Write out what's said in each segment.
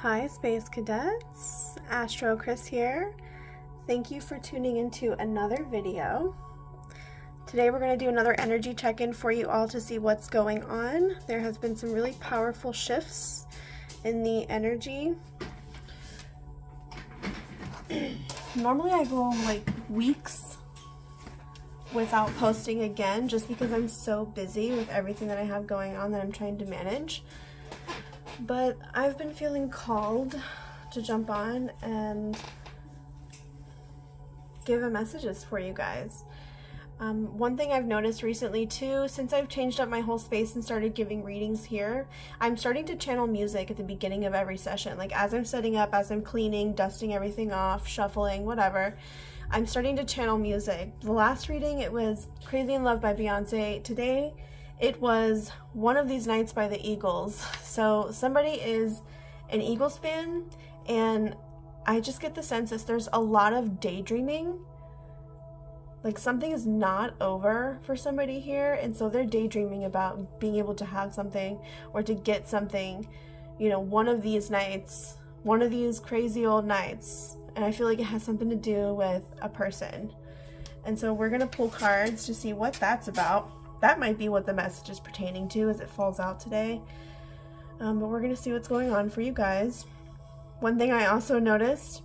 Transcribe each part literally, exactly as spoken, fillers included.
Hi Space Cadets, AstroKris here. Thank you for tuning into another video. Today we're going to do another energy check-in for you all to see what's going on. There has been some really powerful shifts in the energy. Normally I go like weeks without posting again just because I'm so busy with everything that I have going on that I'm trying to manage. But I've been feeling called to jump on and give a messages for you guys. Um, one thing I've noticed recently too, since I've changed up my whole space and started giving readings here, I'm starting to channel music at the beginning of every session. Like as I'm setting up, as I'm cleaning, dusting everything off, shuffling, whatever, I'm starting to channel music. The last reading, it was Crazy in Love by Beyonce. Today, it was One of These Nights by the Eagles. So somebody is an Eagles fan, and I just get the sense that there's a lot of daydreaming. Like something is not over for somebody here, and so they're daydreaming about being able to have something or to get something, you know, one of these nights, one of these crazy old nights. And I feel like it has something to do with a person. And so we're gonna pull cards to see what that's about. That might be what the message is pertaining to as it falls out today. Um, but we're gonna see what's going on for you guys. One thing I also noticed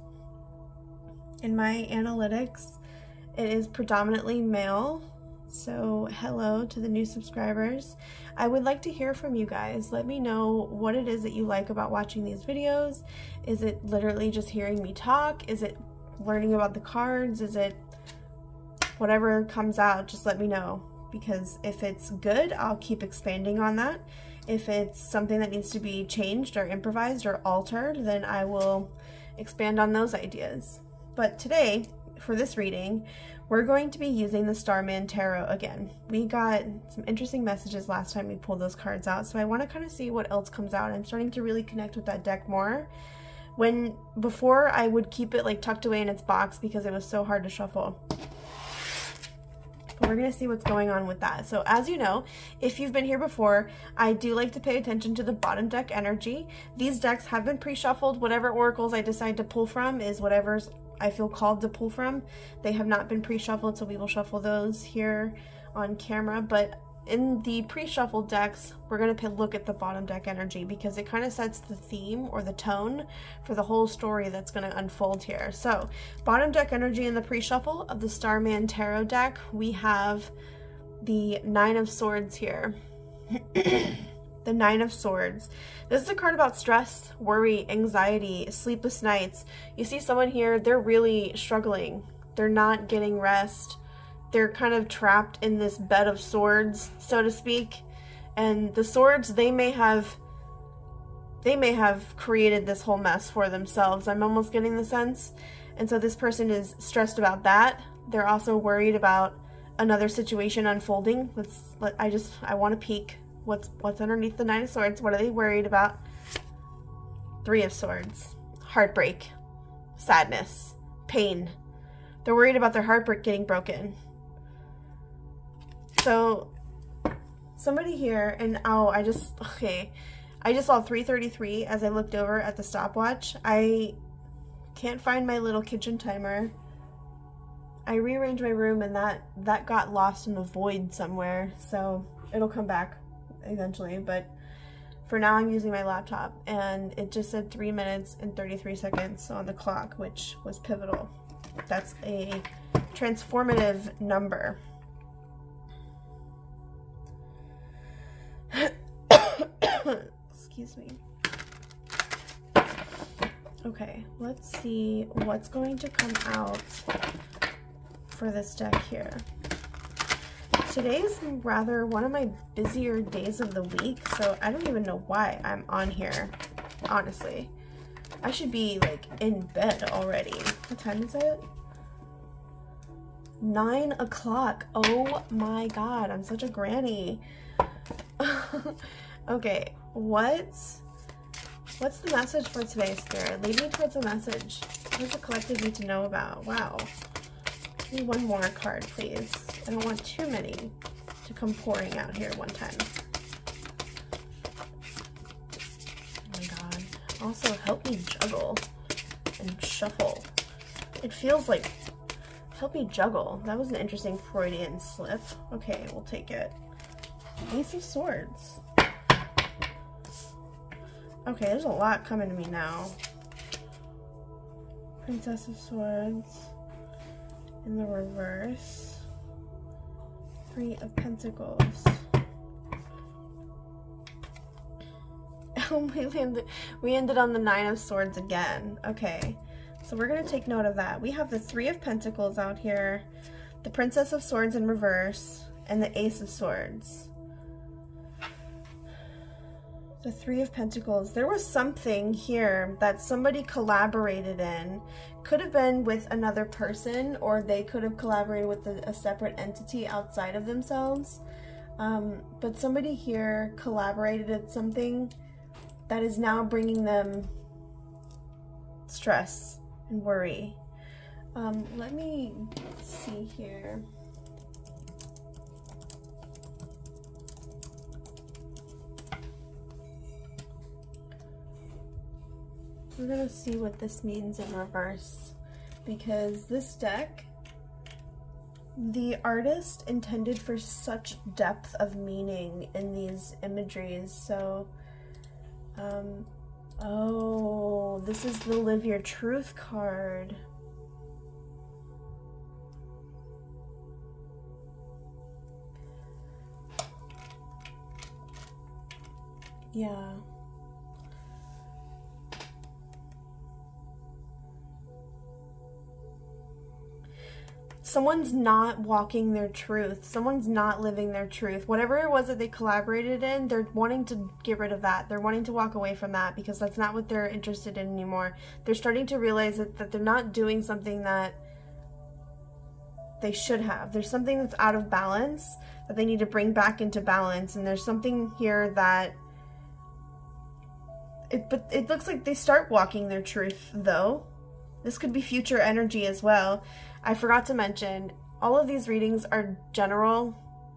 in my analytics, it is predominantly male. So hello to the new subscribers. I would like to hear from you guys. Let me know what it is that you like about watching these videos. Is it literally just hearing me talk? Is it learning about the cards? Is it whatever comes out? Just let me know. Because if it's good, I'll keep expanding on that. If it's something that needs to be changed or improvised or altered, then I will expand on those ideas. But today, for this reading, we're going to be using the Starman Tarot again. We got some interesting messages last time we pulled those cards out, so I want to kind of see what else comes out. I'm starting to really connect with that deck more. When before I would keep it like tucked away in its box because it was so hard to shuffle. But we're going to see what's going on with that. So as you know, if you've been here before, I do like to pay attention to the bottom deck energy. These decks have been pre-shuffled. Whatever oracles I decide to pull from is whatever's I feel called to pull from. They have not been pre-shuffled, so we will shuffle those here on camera. But in the pre-shuffled decks, we're going to look at the bottom deck energy because it kind of sets the theme or the tone for the whole story that's going to unfold here. So bottom deck energy in the pre-shuffle of the Starman Tarot deck, we have the Nine of Swords here. The Nine of Swords. This is a card about stress, worry, anxiety, sleepless nights. You see someone here, they're really struggling. They're not getting rest. They're kind of trapped in this bed of swords, so to speak. And the swords, they may have they may have created this whole mess for themselves. I'm almost getting the sense. And so this person is stressed about that. They're also worried about another situation unfolding. Let's let I just I want to peek. What's what's underneath the Nine of Swords? What are they worried about? Three of Swords. Heartbreak. Sadness. Pain. They're worried about their heartbreak getting broken. So somebody here, and oh, I just, okay. I just saw three thirty-three as I looked over at the stopwatch. I can't find my little kitchen timer. I rearranged my room and that, that got lost in the void somewhere. So it'll come back eventually, but for now I'm using my laptop, and it just said three minutes and thirty-three seconds on the clock, which was pivotal. That's a transformative number. Excuse me. Okay, let's see what's going to come out for this deck here. Today's rather one of my busier days of the week, so I don't even know why I'm on here, honestly. I should be like in bed already. What time is it? Nine o'clock. Oh my god, I'm such a granny. Okay, what's what's the message for today, Spirit? Lead me towards a message. What does the collective need to know about? Wow. Give me one more card, please. I don't want too many to come pouring out here one time. Oh my god. Also, help me juggle and shuffle. It feels like, help me juggle. That was an interesting Freudian slip. Okay, we'll take it. Ace of Swords. Okay, there's a lot coming to me now. Princess of Swords in the reverse. Three of Pentacles. we, landed, we ended on the Nine of Swords again. Okay, so we're going to take note of that. We have the Three of Pentacles out here, the Princess of Swords in reverse, and the Ace of Swords. The Three of Pentacles. There was something here that somebody collaborated in. Could have been with another person, or they could have collaborated with a, a separate entity outside of themselves. Um, but somebody here collaborated at something that is now bringing them stress and worry. Um, let me see here. We're gonna see what this means in reverse, because this deck, the artist intended for such depth of meaning in these imageries. So, um, oh, this is the Live Your Truth card. Yeah. Someone's not walking their truth. Someone's not living their truth. Whatever it was that they collaborated in, they're wanting to get rid of that. They're wanting to walk away from that because that's not what they're interested in anymore. They're starting to realize that, that they're not doing something that they should have. There's something that's out of balance that they need to bring back into balance. And there's something here that it, but it looks like they start walking their truth though. This could be future energy as well. I forgot to mention, all of these readings are general,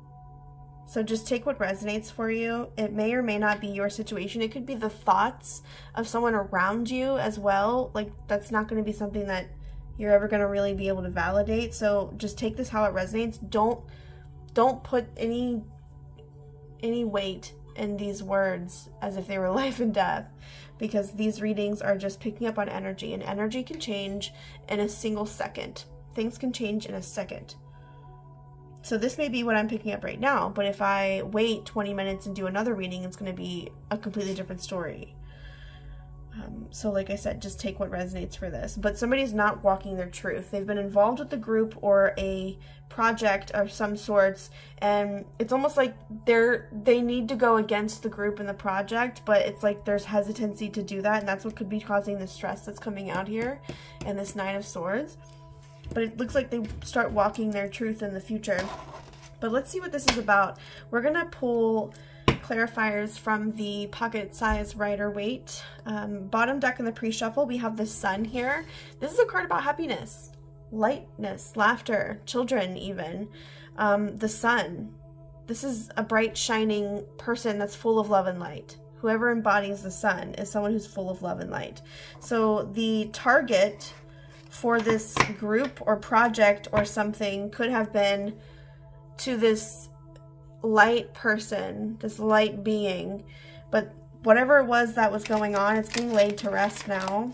so just take what resonates for you. It may or may not be your situation. It could be the thoughts of someone around you as well. Like, that's not going to be something that you're ever going to really be able to validate. So just take this how it resonates. Don't don't put any any weight in these words as if they were life and death, because these readings are just picking up on energy, and energy can change in a single second. Things can change in a second. So this may be what I'm picking up right now, but if I wait twenty minutes and do another reading, it's going to be a completely different story. Um, so like I said, just take what resonates for this. But somebody's not walking their truth. They've been involved with the group or a project of some sorts, and it's almost like they're they need to go against the group and the project, but it's like there's hesitancy to do that, and that's what could be causing the stress that's coming out here and this Nine of Swords. But it looks like they start walking their truth in the future. But let's see what this is about. We're gonna pull clarifiers from the pocket size Rider Waite. Um, bottom deck in the pre-shuffle, we have the Sun here. This is a card about happiness, lightness, laughter, children even. Um, the Sun. This is a bright, shining person that's full of love and light. Whoever embodies the Sun is someone who's full of love and light. So the target for this group or project or something could have been to this light person, this light being, but whatever it was that was going on, it's being laid to rest now,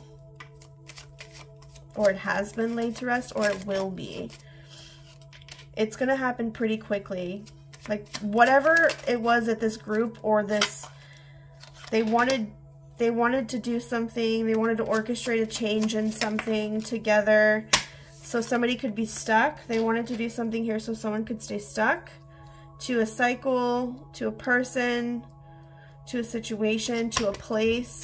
or it has been laid to rest, or it will be. It's gonna happen pretty quickly. Like, whatever it was at this group or this, they wanted They wanted to do something, they wanted to orchestrate a change in something together so somebody could be stuck. They wanted to do something here so someone could stay stuck, to a cycle, to a person, to a situation, to a place.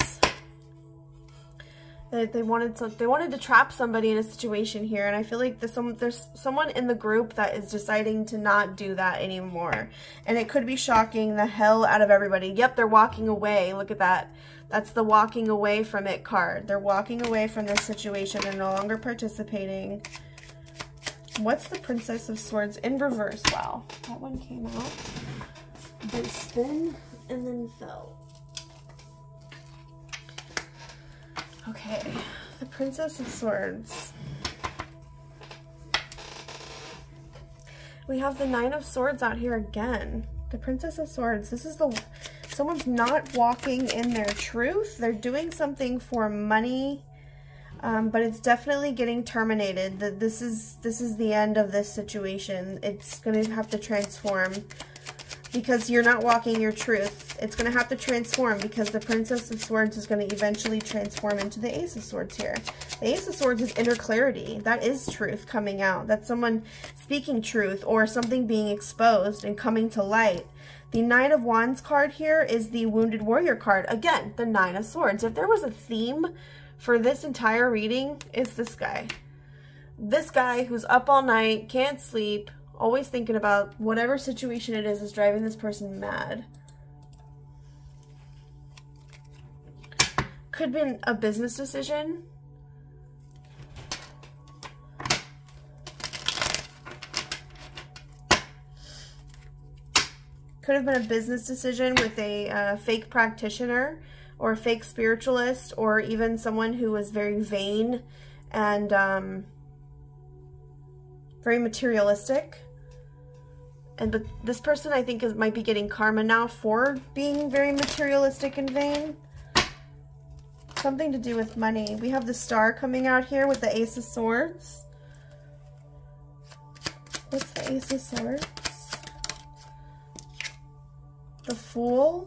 They, they wanted to, they wanted to trap somebody in a situation here, and I feel like there's, some, there's someone in the group that is deciding to not do that anymore. And it could be shocking the hell out of everybody. Yep, they're walking away. Look at that. That's the walking away from it card. They're walking away from this situation. They're no longer participating. What's the Princess of Swords in reverse? Wow, that one came out. Then spin and then fell. Okay, the Princess of Swords. We have the Nine of Swords out here again. The Princess of Swords. This is the... Someone's not walking in their truth. They're doing something for money, um, but it's definitely getting terminated. The, this is this is the end of this situation. It's going to have to transform because you're not walking your truth. It's going to have to transform because the Princess of Swords is going to eventually transform into the Ace of Swords here. The Ace of Swords is inner clarity. That is truth coming out. That's someone speaking truth or something being exposed and coming to light. The Nine of Wands card here is the Wounded Warrior card. Again, the Nine of Swords. If there was a theme for this entire reading, it's this guy. This guy who's up all night, can't sleep, always thinking about whatever situation it is is driving this person mad. Could have been a business decision. Could have been a business decision with a uh, fake practitioner or a fake spiritualist or even someone who was very vain and um, very materialistic. And but this person I think is might be getting karma now for being very materialistic and vain. Something to do with money. We have the Star coming out here with the Ace of Swords. What's the Ace of Swords? The Fool.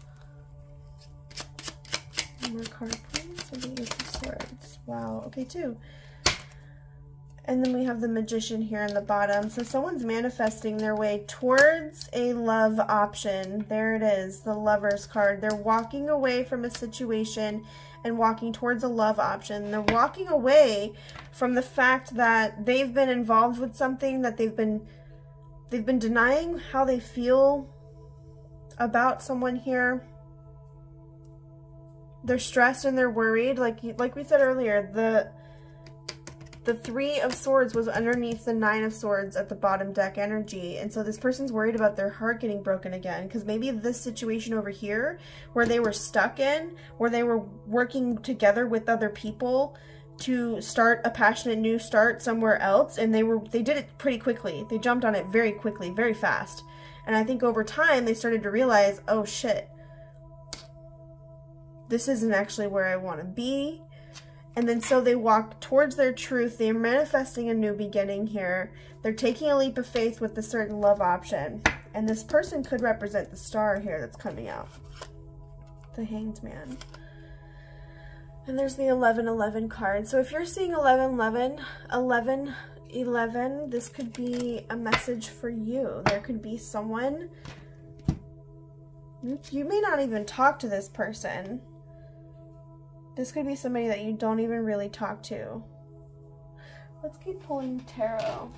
One more card, please. So the Ace of Swords. Wow. Okay, two. And then we have the Magician here in the bottom. So someone's manifesting their way towards a love option. There it is, the Lover's card. They're walking away from a situation and walking towards a love option. They're walking away from the fact that they've been involved with something that they've been they've been denying how they feel about someone here. They're stressed and they're worried. Like like we said earlier, the the Three of Swords was underneath the Nine of Swords at the bottom deck energy. And so this person's worried about their heart getting broken again. Because maybe this situation over here, where they were stuck in, where they were working together with other people to start a passionate new start somewhere else. And they were they did it pretty quickly. They jumped on it very quickly, very fast. And I think over time they started to realize, oh shit, this isn't actually where I want to be. And then so they walk towards their truth. They're manifesting a new beginning here. They're taking a leap of faith with a certain love option. And this person could represent the Star here that's coming out. The Hanged Man. And there's the eleven eleven card. So if you're seeing eleven eleven, eleven eleven, this could be a message for you. There could be someone, you may not even talk to this person. This could be somebody that you don't even really talk to. Let's keep pulling tarot.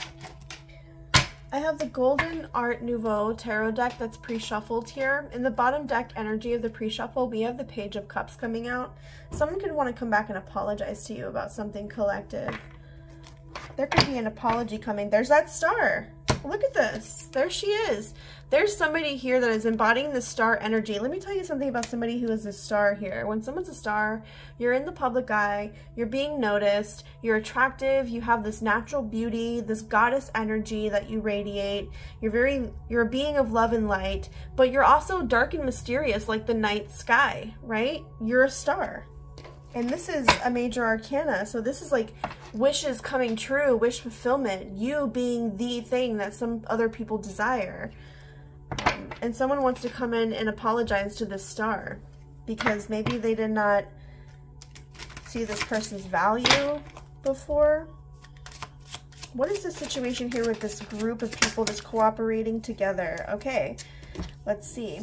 I have the Golden Art Nouveau tarot deck that's pre-shuffled here. In the bottom deck energy of the pre-shuffle, we have the Page of Cups coming out. Someone could want to come back and apologize to you about something collective. There could be an apology coming. There's that Star. Look at this. There she is. There's somebody here that is embodying the Star energy. Let me tell you something about somebody who is a Star here. When someone's a Star, you're in the public eye, you're being noticed, you're attractive, you have this natural beauty, this goddess energy that you radiate. You're very, you're a being of love and light, but you're also dark and mysterious like the night sky, right? You're a Star. And this is a major arcana, so this is like wishes coming true, wish fulfillment, you being the thing that some other people desire. Um, and someone wants to come in and apologize to this Star because maybe they did not see this person's value before. What is the situation here with this group of people that's cooperating together? Okay, let's see.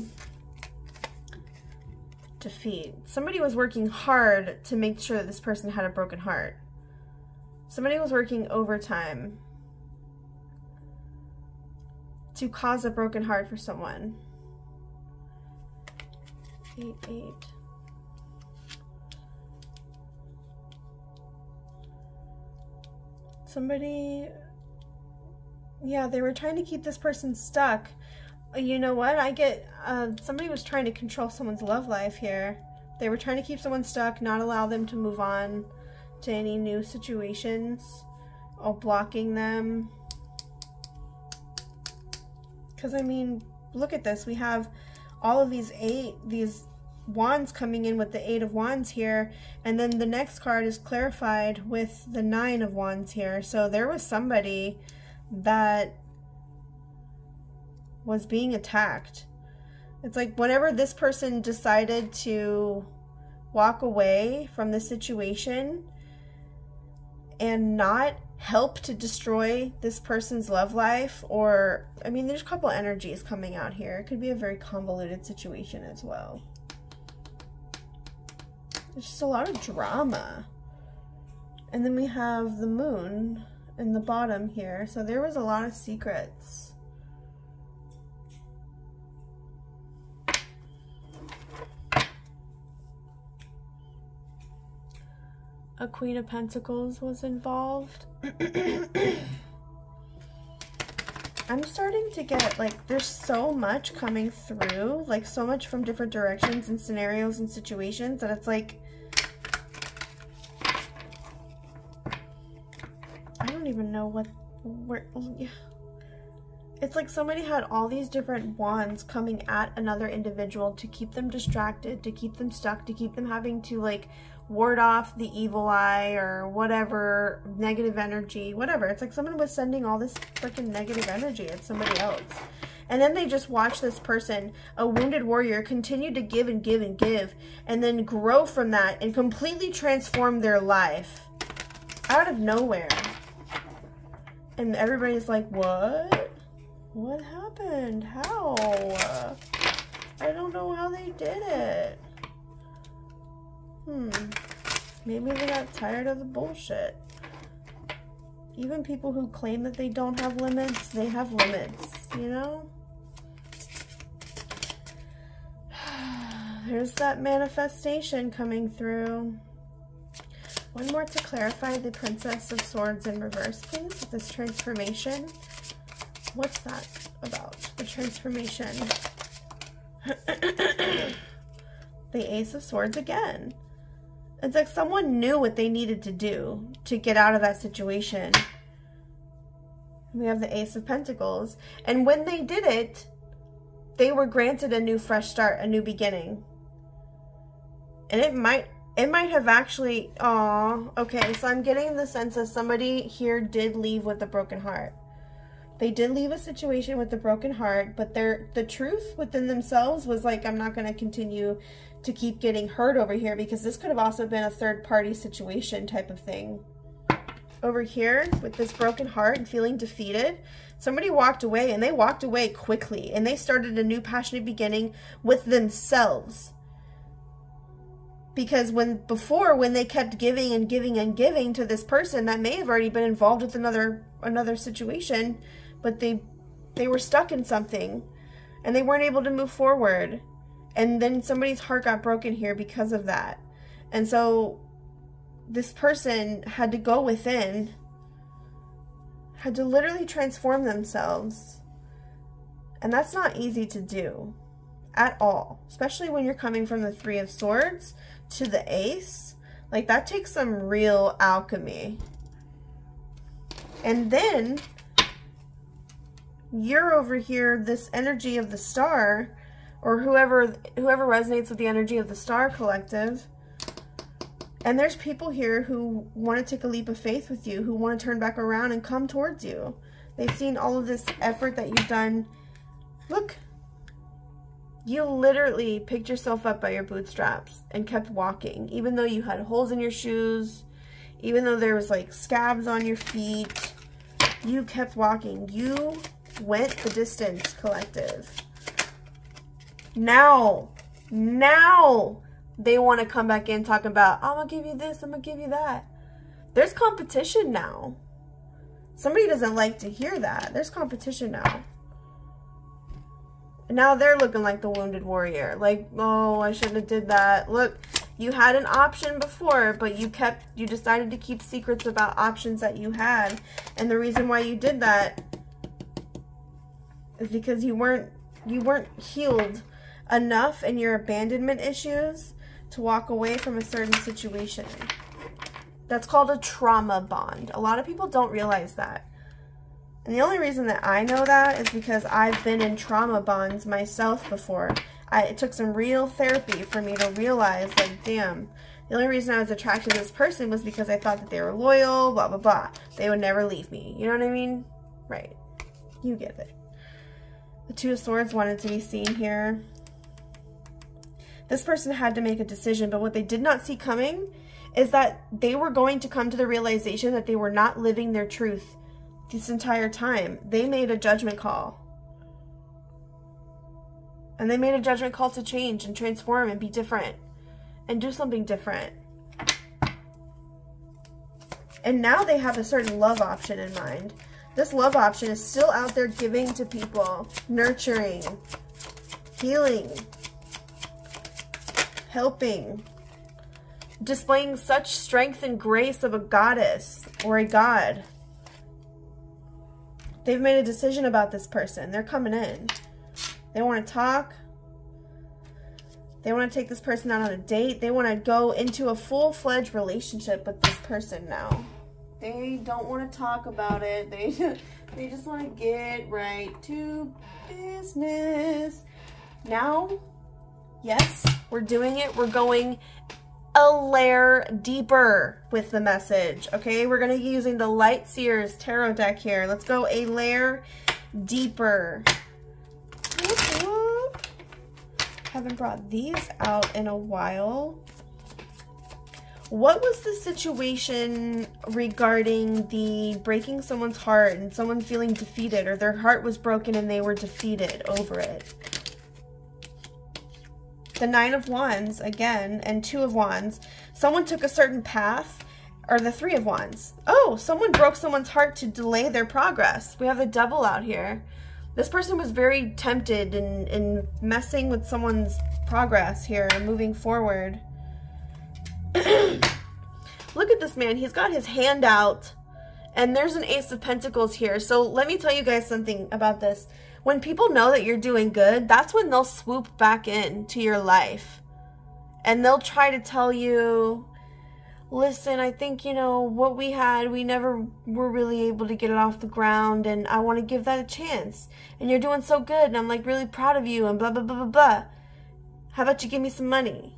Defeat. Somebody was working hard to make sure that this person had a broken heart. Somebody was working overtime to cause a broken heart for someone. Eight, eight. Somebody, yeah, they were trying to keep this person stuck. You know what? I get, uh, somebody was trying to control someone's love life here. They were trying to keep someone stuck, not allow them to move on to any new situations, or blocking them. Because, I mean, look at this. We have all of these eight, these wands coming in with the eight of wands here, and then the next card is clarified with the nine of wands here. So there was somebody that was being attacked. It's like whenever this person decided to walk away from the situation and not help to destroy this person's love life, or, I mean, there's a couple energies coming out here. It could be a very convoluted situation as well. There's just a lot of drama. And then we have the moon in the bottom here. So there was a lot of secrets. A Queen of Pentacles was involved. I'm starting to get, like, there's so much coming through, like, so much from different directions and scenarios and situations that it's like, I don't even know what, where, it's like somebody had all these different wands coming at another individual to keep them distracted, to keep them stuck, to keep them having to, like, ward off the evil eye or whatever, negative energy, whatever. It's like someone was sending all this freaking negative energy at somebody else. And then they just watch this person, a wounded warrior, continue to give and give and give, and then grow from that and completely transform their life out of nowhere. And everybody's like, what? What happened? How? I don't know how they did it. Hmm. Maybe they got tired of the bullshit. Even people who claim that they don't have limits, they have limits, you know? There's that manifestation coming through. One more to clarify the Princess of Swords in reverse, please, with this transformation. What's that about? The transformation. The Ace of Swords again. It's like someone knew what they needed to do to get out of that situation. We have the Ace of Pentacles. And when they did it, they were granted a new fresh start, a new beginning. And it might it might have actually, aw, okay, so I'm getting the sense that somebody here did leave with a broken heart. They did leave a situation with a broken heart, but their the truth within themselves was like, I'm not going to continue to keep getting hurt over here, because this could have also been a third party situation type of thing. Over here with this broken heart and feeling defeated, somebody walked away, and they walked away quickly, and they started a new passionate beginning with themselves. Because when before, when they kept giving and giving and giving to this person that may have already been involved with another another situation, but they they were stuck in something and they weren't able to move forward. And then somebody's heart got broken here because of that. And so this person had to go within, had to literally transform themselves. And that's not easy to do at all, especially when you're coming from the Three of Swords to the Ace. Like, that takes some real alchemy. And then you're over here, this energy of the Star, or whoever whoever resonates with the energy of the Star Collective. And there's people here who want to take a leap of faith with you, who want to turn back around and come towards you. They've seen all of this effort that you've done. Look, you literally picked yourself up by your bootstraps and kept walking, even though you had holes in your shoes, even though there was like scabs on your feet. You kept walking. You went the distance, Collective. Now, now they want to come back in talking about, I'm going to give you this, I'm going to give you that. There's competition now. Somebody doesn't like to hear that. There's competition now. And now they're looking like the wounded warrior. Like, oh, I shouldn't have did that. Look, you had an option before, but you kept, you decided to keep secrets about options that you had. And the reason why you did that is because you weren't, you weren't healed enough in your abandonment issues to walk away from a certain situation. That's called a trauma bond. A lot of people don't realize that. And the only reason that I know that is because I've been in trauma bonds myself before. I, it took some real therapy for me to realize, like, damn, the only reason I was attracted to this person was because I thought that they were loyal, blah, blah, blah. They would never leave me. You know what I mean? Right. You get it. The Two of Swords wanted to be seen here. This person had to make a decision, but what they did not see coming is that they were going to come to the realization that they were not living their truth this entire time. They made a judgment call. And they made a judgment call to change and transform and be different and do something different. And now they have a certain love option in mind. This love option is still out there giving to people, nurturing, healing, helping, displaying such strength and grace of a goddess or a god. They've made a decision about this person. They're coming in. They want to talk. They want to take this person out on a date. They want to go into a full-fledged relationship with this person now. They don't want to talk about it. They, they just want to get right to business. Now, yes, we're doing it. We're going a layer deeper with the message, okay? We're going to be using the Light Seers tarot deck here. Let's go a layer deeper. Whoop, whoop. Haven't brought these out in a while. What was the situation regarding the breaking someone's heart and someone feeling defeated, or their heart was broken and they were defeated over it? The Nine of Wands, again, and Two of Wands. Someone took a certain path, or the Three of Wands. Oh, someone broke someone's heart to delay their progress. We have the Devil out here. This person was very tempted in, in messing with someone's progress here and moving forward. Look at this man. He's got his hand out, and there's an Ace of Pentacles here. So let me tell you guys something about this. When people know that you're doing good, that's when they'll swoop back into your life. And they'll try to tell you, listen, I think, you know, what we had, we never were really able to get it off the ground, and I want to give that a chance. And you're doing so good, and I'm, like, really proud of you, and blah, blah, blah, blah, blah. How about you give me some money?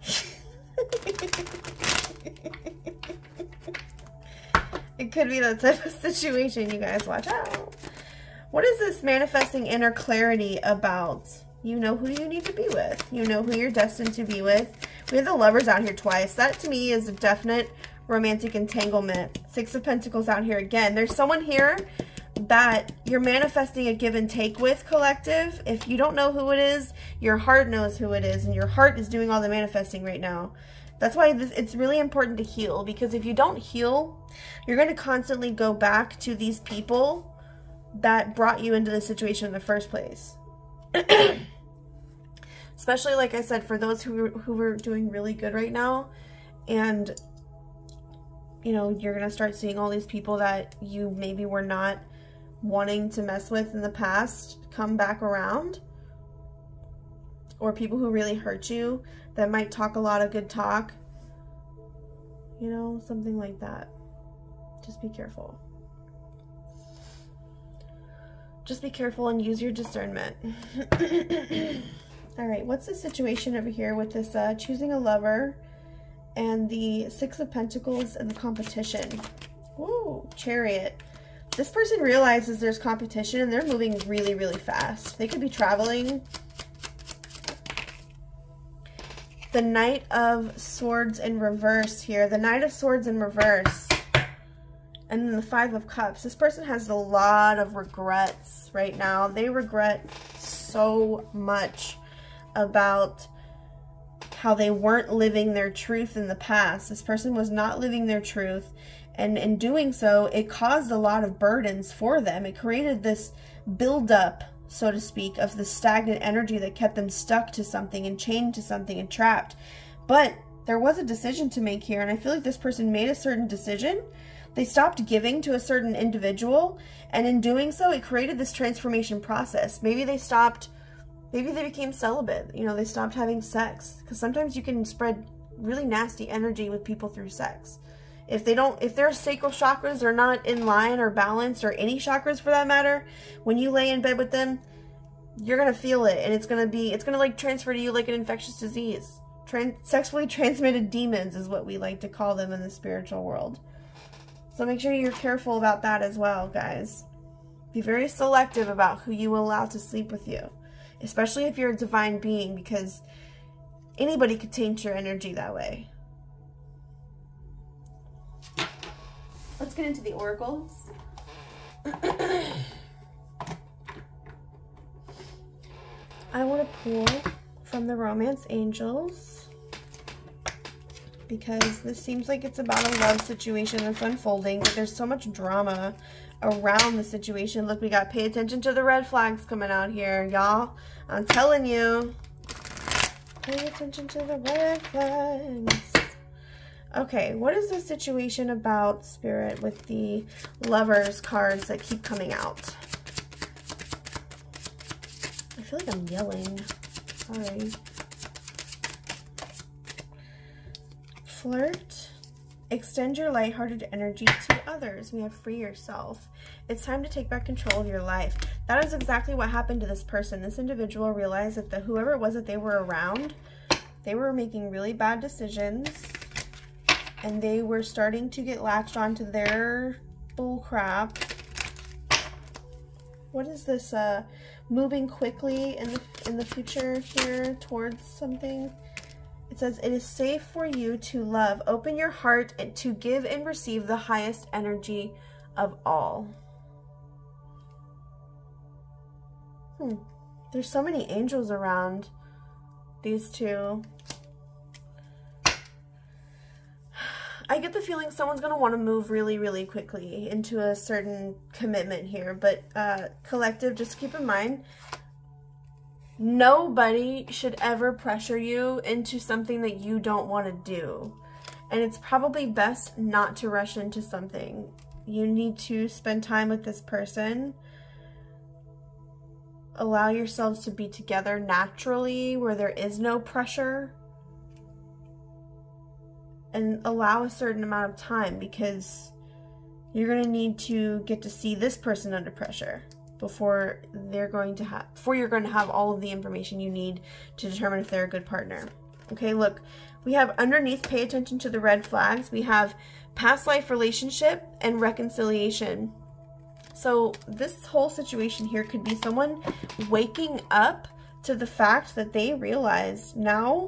It could be that type of situation, you guys. Watch out. What is this manifesting inner clarity about? You know who you need to be with. You know who you're destined to be with. We have the Lovers out here twice. That to me is a definite romantic entanglement. Six of Pentacles out here again. There's someone here that you're manifesting a give and take with, collective. If you don't know who it is, your heart knows who it is, and your heart is doing all the manifesting right now. That's why this, it's really important to heal, because if you don't heal, you're going to constantly go back to these people that brought you into the situation in the first place. Especially, like I said, for those who, who are doing really good right now, and, you know, you're going to start seeing all these people that you maybe were not wanting to mess with in the past come back around, or people who really hurt you that might talk a lot of good talk, you know, something like that. Just be careful. Just be careful and use your discernment. All right, what's the situation over here with this uh, choosing a lover and the Six of Pentacles and the competition? Ooh, Chariot. This person realizes there's competition and they're moving really, really fast. They could be traveling. The Knight of Swords in reverse here. The Knight of Swords in reverse. And then the Five of Cups. This person has a lot of regrets right now. They regret so much about how they weren't living their truth in the past. This person was not living their truth. And in doing so, it caused a lot of burdens for them. It created this buildup, so to speak, of the stagnant energy that kept them stuck to something and chained to something and trapped. But there was a decision to make here, and I feel like this person made a certain decision. They stopped giving to a certain individual, and in doing so, it created this transformation process. Maybe they stopped, Maybe they became celibate. You know, they stopped having sex. Because sometimes you can spread really nasty energy with people through sex. If they don't, if their sacral chakras are not in line or balanced, or any chakras for that matter, when you lay in bed with them, you're going to feel it. And it's going to be, it's going to like transfer to you like an infectious disease. Trans sexually transmitted demons is what we like to call them in the spiritual world. So make sure you're careful about that as well, guys. Be very selective about who you allow to sleep with you. Especially if you're a divine being, because anybody could taint your energy that way. Let's get into the oracles. I want to pull from the romance angels, because this seems like it's about a love situation that's unfolding, but there's so much drama around the situation. Look, we got pay attention to the red flags coming out here, y'all. I'm telling you. Pay attention to the red flags. Okay, what is the situation about, Spirit, with the Lovers cards that keep coming out? I feel like I'm yelling. Sorry. Flirt. Extend your lighthearted energy to others. We have free yourself. It's time to take back control of your life. That is exactly what happened to this person. This individual realized that the whoever it was that they were around, they were making really bad decisions, and they were starting to get latched onto their bull crap. What is this? Uh, moving quickly in the, in the future here towards something. It says, it is safe for you to love. Open your heart and to give and receive the highest energy of all. Hmm. There's so many angels around these two. I get the feeling someone's going to want to move really, really quickly into a certain commitment here. But uh, collective, just keep in mind, nobody should ever pressure you into something that you don't want to do. And it's probably best not to rush into something. You need to spend time with this person. Allow yourselves to be together naturally where there is no pressure. And allow a certain amount of time, because you're going to need to get to see this person under pressure before they're going to have, before you're going to have all of the information you need to determine if they're a good partner. Okay, look, we have underneath, pay attention to the red flags. We have past life relationship and reconciliation. So this whole situation here could be someone waking up to the fact that they realize now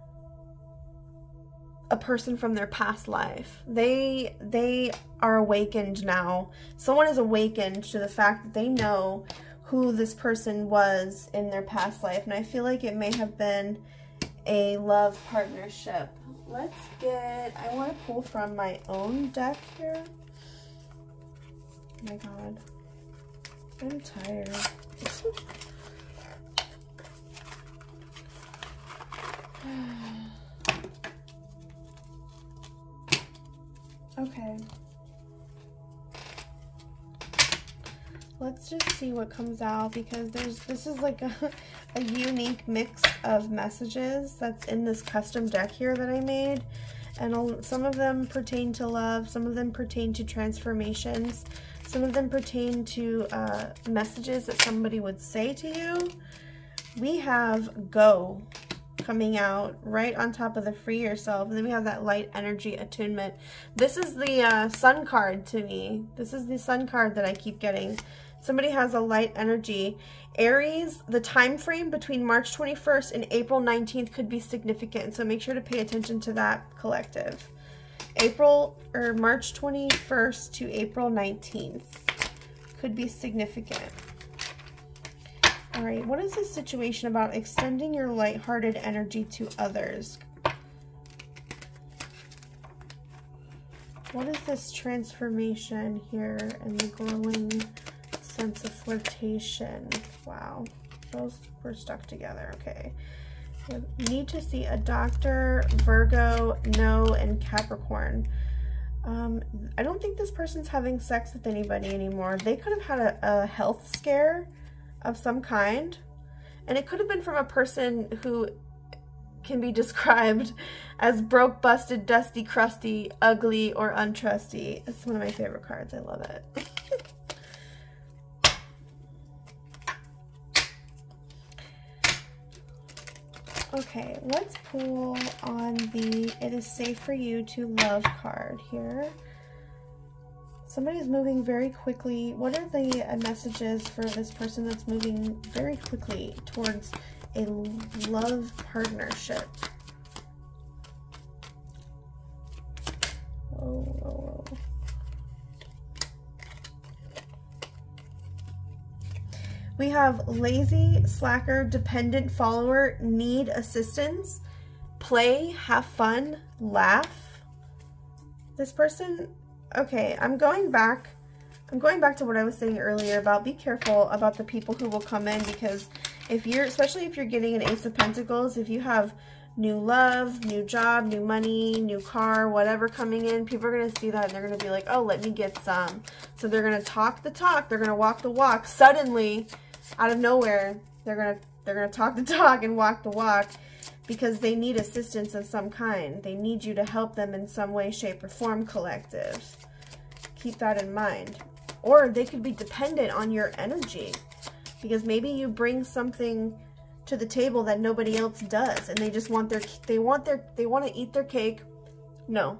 a person from their past life. They they are awakened now. Someone is awakened to the fact that they know who this person was in their past life. And I feel like it may have been a love partnership. Let's get, I want to pull from my own deck here. Oh my God. I'm tired. Okay. Let's just see what comes out, because there's this is like a, a unique mix of messages that's in this custom deck here that I made. And some of them pertain to love, some of them pertain to transformations, some of them pertain to uh, messages that somebody would say to you. We have go coming out right on top of the free yourself, and then we have that light energy attunement. This is the uh, sun card to me. This is the sun card that I keep getting. Somebody has a light energy. Aries, the time frame between March twenty-first and April nineteenth could be significant, so make sure to pay attention to that, collective. April or March twenty-first to April nineteenth could be significant. All right, what is this situation about extending your lighthearted energy to others? What is this transformation here and the growing sense of flirtation? Wow, those were stuck together. Okay. You need to see a doctor, Virgo, no, and Capricorn. Um, I don't think this person's having sex with anybody anymore. They could have had a, a health scare of some kind, And it could have been from a person who can be described as broke, busted, dusty, crusty, ugly, or untrusty. It's one of my favorite cards. I love it. Okay, let's pull on the It Is Safe for You to Love card here. Somebody's moving very quickly. What are the messages for this person that's moving very quickly towards a love partnership? Whoa, whoa, whoa. We have lazy, slacker, dependent, follower, need assistance, play, have fun, laugh. This person, okay, I'm going back. I'm going back to what I was saying earlier about be careful about the people who will come in, because if you're, especially if you're getting an Ace of Pentacles, if you have new love, new job, new money, new car, whatever coming in, people are going to see that and they're going to be like, oh, let me get some. So they're going to talk the talk, they're going to walk the walk. Suddenly, out of nowhere, they're gonna they're gonna talk the talk and walk the walk, because they need assistance of some kind. They need you to help them in some way, shape, or form, collective. Keep that in mind. Or they could be dependent on your energy, because maybe you bring something to the table that nobody else does, and they just want their they want their they want to eat their cake. No.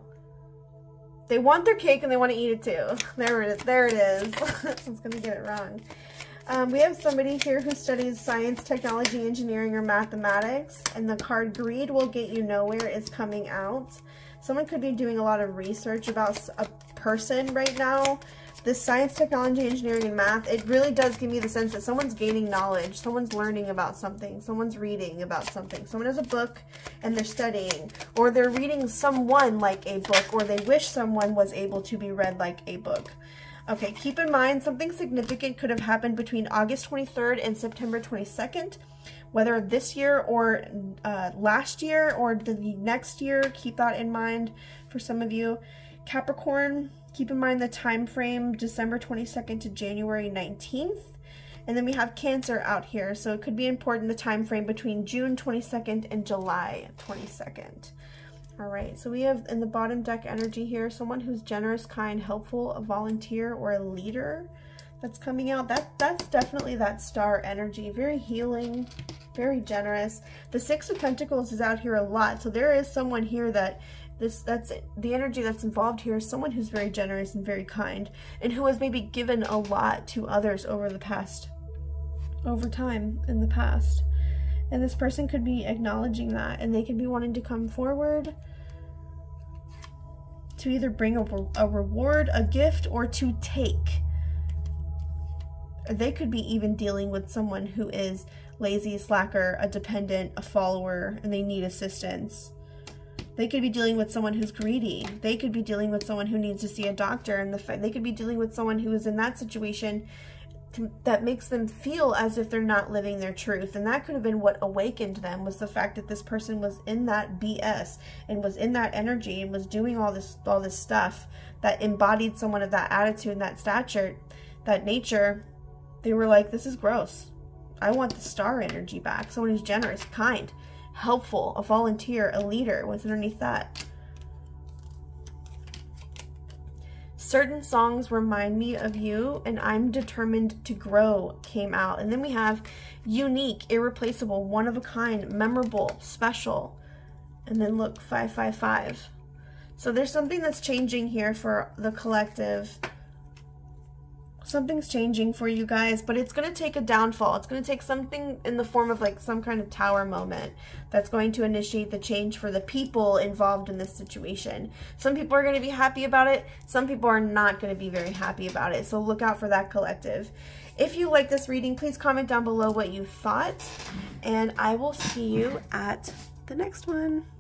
They want their cake and they want to eat it too. There it is. There it is. I was gonna get it wrong. Um, we have somebody here who studies science, technology, engineering, or mathematics, and the card Greed Will Get You Nowhere is coming out. Someone could be doing a lot of research about a person right now. This science, technology, engineering, and math, it really does give me the sense that someone's gaining knowledge, someone's learning about something, someone's reading about something. Someone has a book and they're studying, or they're reading someone like a book, or they wish someone was able to be read like a book. Okay, keep in mind, something significant could have happened between August twenty-third and September twenty-second, whether this year or uh, last year or the next year. Keep that in mind for some of you. Capricorn, keep in mind the time frame, December twenty-second to January nineteenth. And then we have Cancer out here, so it could be important the time frame between June twenty-second and July twenty-second. All right, so we have in the bottom deck energy here, someone who's generous, kind, helpful, a volunteer, or a leader that's coming out. That That's definitely that star energy, very healing, very generous. The Six of Pentacles is out here a lot, so there is someone here that this that's the energy that's involved here is someone who's very generous and very kind, and who has maybe given a lot to others over the past, over time in the past. And this person could be acknowledging that, and they could be wanting to come forward to either bring a, a reward, a gift, or to take. Or they could be even dealing with someone who is lazy, slacker, a dependent, a follower, and they need assistance. They could be dealing with someone who's greedy. They could be dealing with someone who needs to see a doctor, and the they could be dealing with someone who is in that situation that makes them feel as if they're not living their truth. And that could have been what awakened them, was the fact that this person was in that B S and was in that energy and was doing all this all this stuff that embodied someone of that attitude and that stature, that nature. They were like, this is gross. I want the star energy back. Someone who's generous, kind, helpful, a volunteer, a leader. What's underneath that? Certain songs remind me of you, and I'm determined to grow came out. And then we have unique, irreplaceable, one of a kind, memorable, special. And then look, five five five. So there's something that's changing here for the collective. Something's changing for you guys, but it's going to take a downfall. It's going to take something in the form of like some kind of tower moment that's going to initiate the change for the people involved in this situation. Some people are going to be happy about it. Some people are not going to be very happy about it. So look out for that collective. If you like this reading, please comment down below what you thought, and I will see you at the next one.